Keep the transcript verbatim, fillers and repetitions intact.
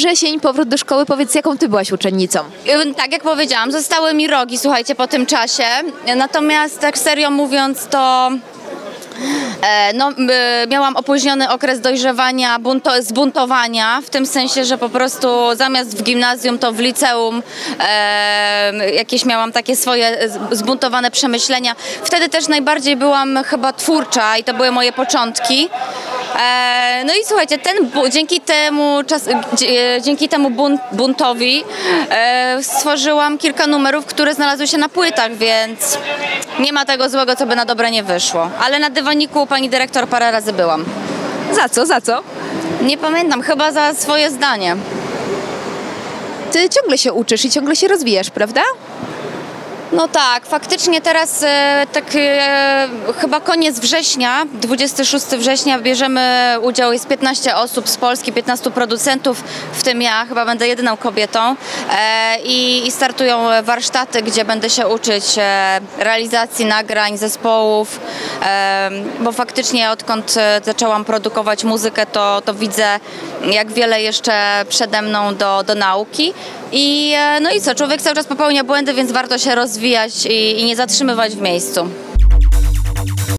wrzesień, powrót do szkoły. Powiedz, jaką ty byłaś uczennicą? Tak jak powiedziałam, zostały mi rogi, słuchajcie, po tym czasie. Natomiast tak serio mówiąc, to no, miałam opóźniony okres dojrzewania, bunto, zbuntowania, w tym sensie, że po prostu zamiast w gimnazjum, to w liceum e, jakieś miałam takie swoje zbuntowane przemyślenia. Wtedy też najbardziej byłam chyba twórcza i to były moje początki. E, no i słuchajcie, ten, dzięki temu, czas, dzięki temu bunt, buntowi e, stworzyłam kilka numerów, które znalazły się na płytach, więc nie ma tego złego, co by na dobre nie wyszło. Ale na dywaniku pani dyrektor parę razy byłam. Za co, za co? Nie pamiętam, chyba za swoje zdanie. Ty ciągle się uczysz i ciągle się rozwijasz, prawda? No tak, faktycznie teraz e, tak e, chyba koniec września, dwudziestego szóstego września bierzemy udział, jest piętnaście osób z Polski, piętnastu producentów, w tym ja, chyba będę jedyną kobietą e, i, i startują warsztaty, gdzie będę się uczyć e, realizacji nagrań, zespołów, e, bo faktycznie odkąd zaczęłam produkować muzykę, to, to widzę, jak wiele jeszcze przede mną do, do nauki. I no i co, człowiek cały czas popełnia błędy, więc warto się rozwijać i, i nie zatrzymywać w miejscu.